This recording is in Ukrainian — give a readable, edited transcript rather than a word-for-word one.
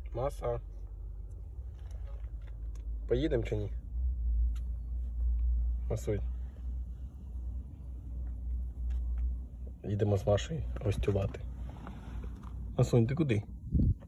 Маса. Поїдемо чи ні? Масуй. Їдемо з Машею гостювати. Масунь, ти куди?